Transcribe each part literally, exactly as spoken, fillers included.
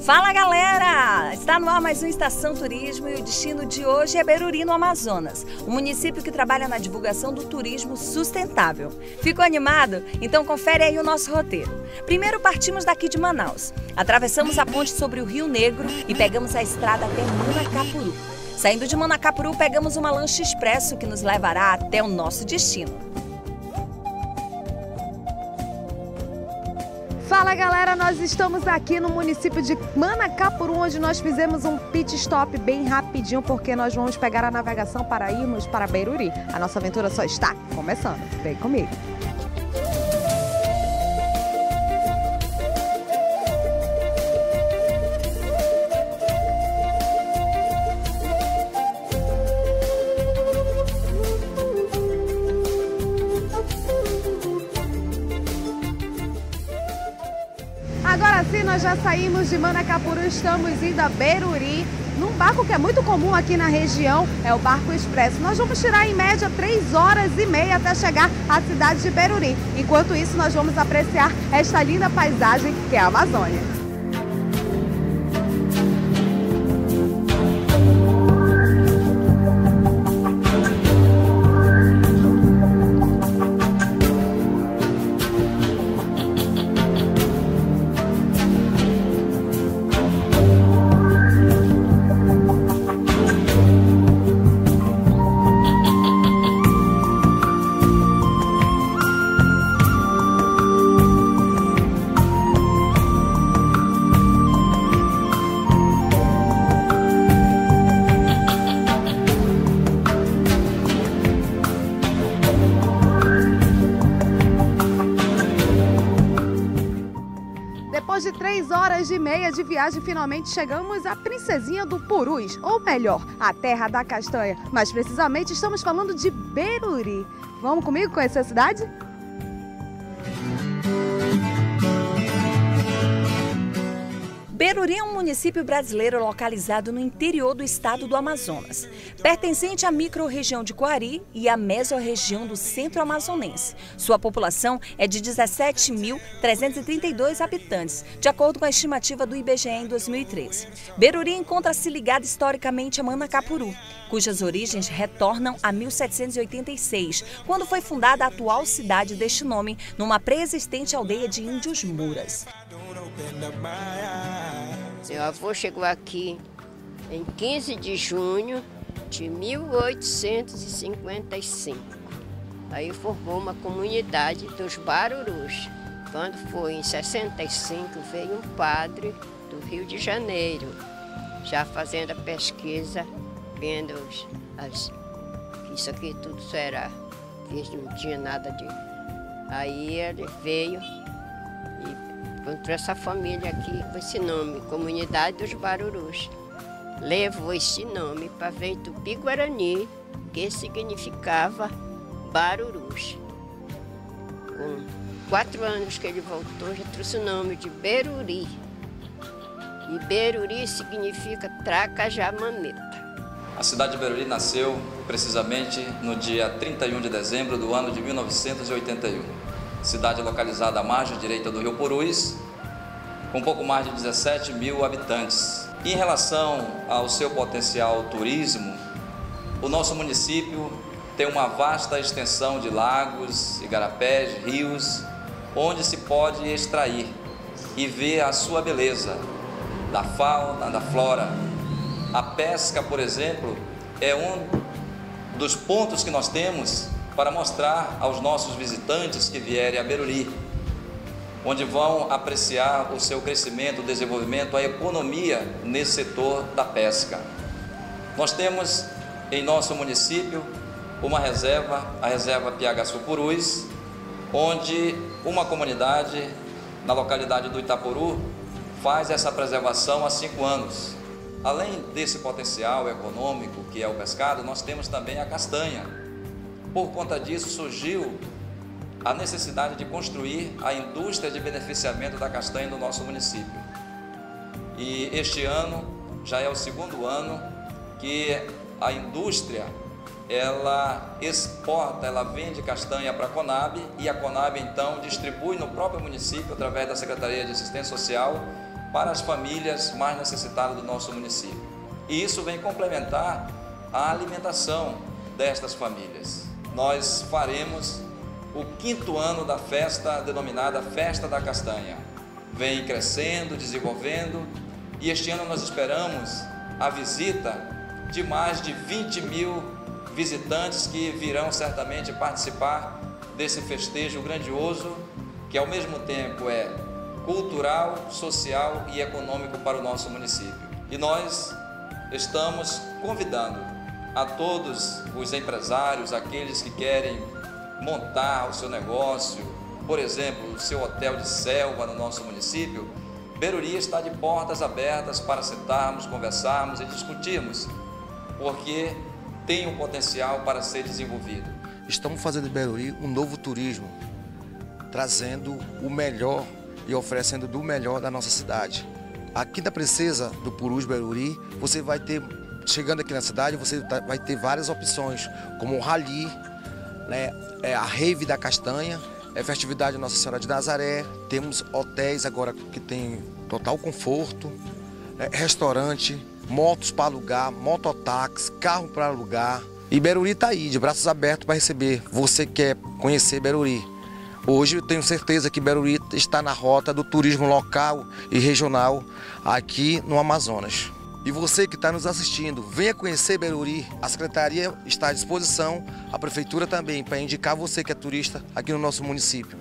Fala galera! Está no ar mais um Estação Turismo e o destino de hoje é Beruri, no Amazonas, um município que trabalha na divulgação do turismo sustentável. Ficou animado? Então confere aí o nosso roteiro. Primeiro partimos daqui de Manaus, atravessamos a ponte sobre o Rio Negro e pegamos a estrada até Manacapuru. Saindo de Manacapuru, pegamos uma lancha expresso que nos levará até o nosso destino. Fala galera, nós estamos aqui no município de Manacapuru, onde nós fizemos um pit stop bem rapidinho, porque nós vamos pegar a navegação para irmos para Beruri. A nossa aventura só está começando. Vem comigo. Agora sim, nós já saímos de Manacapuru, estamos indo a Beruri, num barco que é muito comum aqui na região, é o Barco Expresso. Nós vamos tirar em média três horas e meia até chegar à cidade de Beruri. Enquanto isso, nós vamos apreciar esta linda paisagem que é a Amazônia. Depois de três horas e meia de viagem, finalmente chegamos à Princesinha do Purus, ou melhor, a terra da castanha. Mais precisamente, estamos falando de Beruri. Vamos comigo conhecer a cidade? Beruri é um município brasileiro localizado no interior do estado do Amazonas, pertencente à micro-região de Coari e à mesorregião do centro amazonense. Sua população é de dezessete mil trezentos e trinta e dois habitantes, de acordo com a estimativa do I B G E em dois mil e treze. Beruri encontra-se ligada historicamente a Manacapuru, cujas origens retornam a mil setecentos e oitenta e seis, quando foi fundada a atual cidade deste nome, numa pré-existente aldeia de índios Muras. Meu avô chegou aqui em quinze de junho de mil oitocentos e cinquenta e cinco. Aí formou uma comunidade dos Barurus. Quando foi em sessenta e cinco, veio um padre do Rio de Janeiro, já fazendo a pesquisa, vendo os, as, isso aqui tudo era, não tinha nada de... Aí ele veio e encontrou essa família aqui com esse nome, Comunidade dos Barurus. Levou esse nome para ver Tupi-Guarani, que significava Barurus. Com quatro anos que ele voltou, já trouxe o nome de Beruri. E Beruri significa Tracajá-Mameta. A cidade de Beruri nasceu precisamente no dia trinta e um de dezembro do ano de mil novecentos e oitenta e um. Cidade localizada à margem direita do Rio Purus, com um pouco mais de dezessete mil habitantes. Em relação ao seu potencial turismo, o nosso município tem uma vasta extensão de lagos, igarapés, rios, onde se pode extrair e ver a sua beleza, da fauna, da flora. A pesca, por exemplo, é um dos pontos que nós temos para mostrar aos nossos visitantes que vierem a Beruri, onde vão apreciar o seu crescimento, o desenvolvimento, a economia nesse setor da pesca. Nós temos em nosso município uma reserva, a reserva Piagaçu-Purus, onde uma comunidade na localidade do Itapuru faz essa preservação há cinco anos. Além desse potencial econômico que é o pescado, nós temos também a castanha. Por conta disso surgiu a necessidade de construir a indústria de beneficiamento da castanha no nosso município. E este ano já é o segundo ano que a indústria ela exporta, ela vende castanha para a Conab e a Conab então distribui no próprio município através da Secretaria de Assistência Social, para as famílias mais necessitadas do nosso município. E isso vem complementar a alimentação destas famílias. Nós faremos o quinto ano da festa denominada Festa da Castanha. Vem crescendo, desenvolvendo, e este ano nós esperamos a visita de mais de vinte mil visitantes que virão certamente participar desse festejo grandioso, que ao mesmo tempo é cultural, social e econômico para o nosso município. E nós estamos convidando a todos os empresários, aqueles que querem montar o seu negócio, por exemplo, o seu hotel de selva no nosso município. Beruri está de portas abertas para sentarmos, conversarmos e discutirmos, porque tem um potencial para ser desenvolvido. Estamos fazendo de Beruri um novo turismo, trazendo o melhor e oferecendo do melhor da nossa cidade. Aqui na Princesa do Purus Beruri, você vai ter, chegando aqui na cidade, você vai ter várias opções, como o rally, né, é a rave da castanha, é festividade Nossa Senhora de Nazaré, temos hotéis agora que tem total conforto, é, restaurante, motos para alugar, mototáxi, carro para alugar. E Beruri está aí, de braços abertos para receber. Você quer conhecer Beruri? Hoje eu tenho certeza que Beruri está na rota do turismo local e regional aqui no Amazonas. E você que está nos assistindo, venha conhecer Beruri. A Secretaria está à disposição, a Prefeitura também, para indicar você que é turista aqui no nosso município.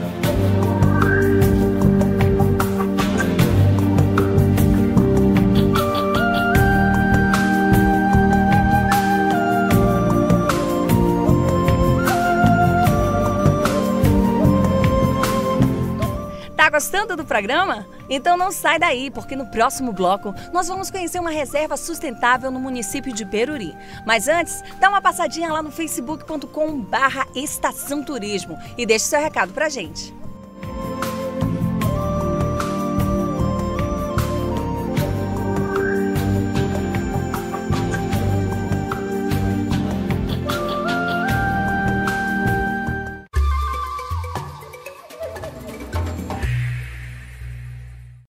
Tá gostando do programa? Então não sai daí, porque no próximo bloco nós vamos conhecer uma reserva sustentável no município de Beruri. Mas antes, dá uma passadinha lá no facebook ponto com barra Estação Turismo e deixe seu recado pra gente.